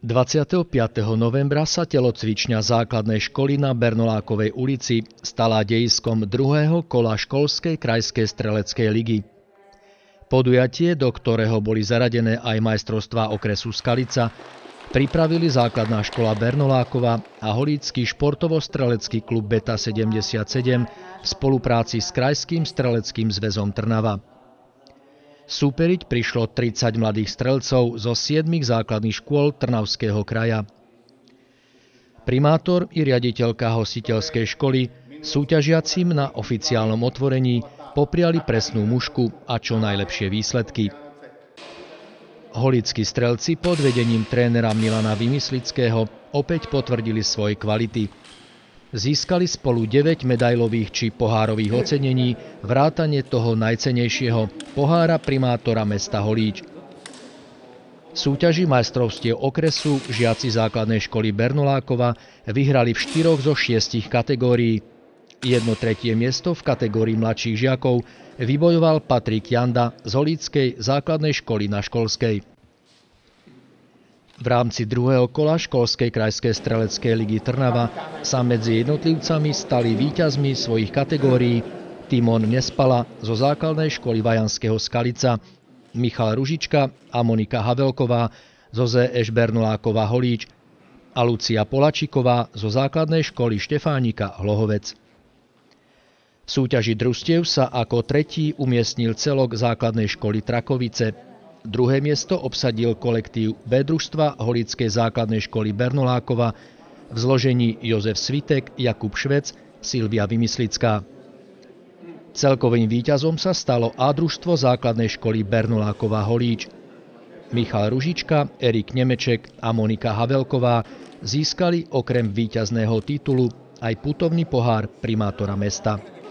25. novembra sa telocvičňa základnej školy na Bernolákovej ulici stala dejiskom druhého kola školskej krajskej streleckej ligy. Podujatie, do ktorého boli zaradené aj majstrovstvá okresu Skalica, pripravili základná škola Bernolákova a holícky športovo-strelecký klub Beta 77 v spolupráci s Krajským streleckým zväzom Trnava. Súperiť prišlo 30 mladých strelcov zo 7 základných škôl Trnavského kraja. Primátor i riaditeľka hostiteľskej školy súťažiacim na oficiálnom otvorení popriali presnú mušku a čo najlepšie výsledky. Holícky strelci pod vedením trénera Milana Vymyslického opäť potvrdili svoje kvality. Získali spolu 9 medailových či pohárových ocenení, vrátane toho najcennejšieho pohára primátora mesta Holíč. V súťaži majstrovstiev okresu žiaci základnej školy Bernolákova vyhrali v 4 zo 6 kategórií. 1/3 miesto v kategórii mladších žiakov vybojoval Patrik Janda z holíckej základnej školy na Školskej. V rámci druhého kola školskej krajskej streleckej ligy Trnava sa medzi jednotlivcami stali víťazmi svojich kategórií Timon Nespala zo základnej školy Vajanského Skalica, Michal Ružička a Monika Havelková zo ZŠ Bernolákova Holíč a Lucia Polačiková zo základnej školy Štefánika Hlohovec. V súťaži družstiev sa ako tretí umiestnil celok základnej školy Trakovice. Druhé miesto obsadil kolektív B družstva holíckej základnej školy Bernolákova v zložení Jozef Svitek, Jakub Švec, Silvia Vymyslická. Celkovým víťazom sa stalo A družstvo základnej školy Bernolákova Holíč. Michal Ružička, Erik Nemeček a Monika Havelková získali okrem víťazného titulu aj putovný pohár primátora mesta.